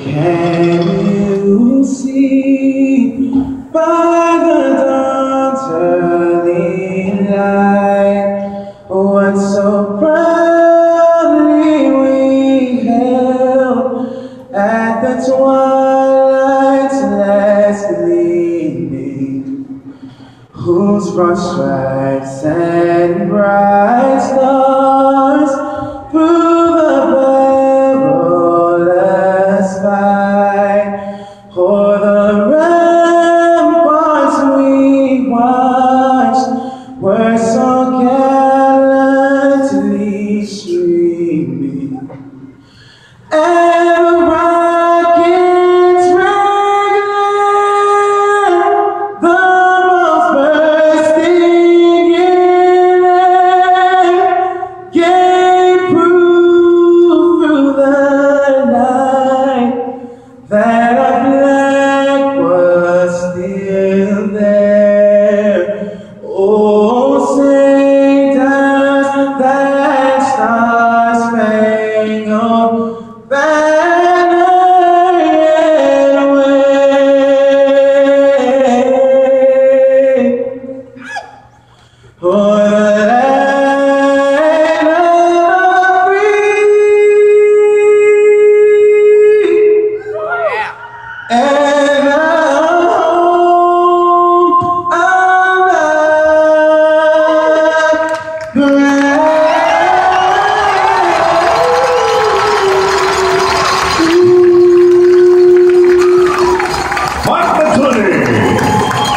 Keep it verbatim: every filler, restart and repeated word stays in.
Can you see by the dawn's early light what so proudly we hailed at the twilight's last gleaming, whose broad stripes and bright stars through the perilous fight o'er the ramparts we watched were so gallantly streaming, and the rockets regular, the bombs bursting in air, gave proof through the night that